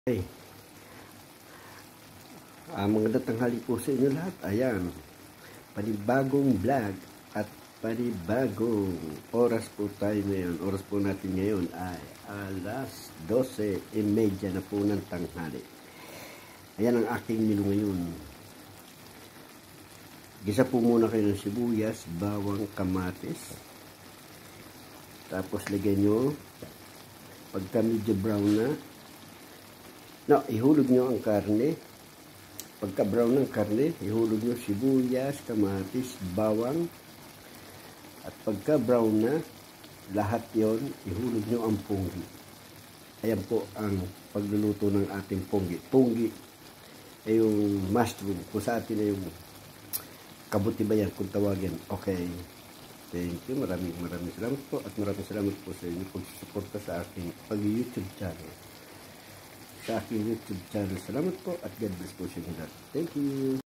Ay, magandang tanghali po sa inyo lahat. Ayan, panibagong vlog at panibagong oras po tayo ngayon. Oras po natin ngayon ay alas 12:30 na po ng tanghali. Ayan ang aking menu ngayon. Gisa po muna kayo ng sibuyas, bawang, kamatis. Tapos lagyan nyo, pagka medyo brown na, ihulog nyo ang karne. Pagka brown ng karne, ihulog nyo sibuyas, kamatis, bawang. At pagka brown na, lahat yon ihulog nyo ang punggi. Ayan po ang pagluluto ng ating punggi. Punggi ay yung mushroom. Kung sa atin ay yung kabuti ba yan kung tawagin. Okay. Thank you. Maraming salamat po. At maraming salamat po sa inyo pagsusuporta sa aking pag-YouTube channel. Sa aking YouTube channel. Salamat po at God bless po sa inyo lahat. Thank you.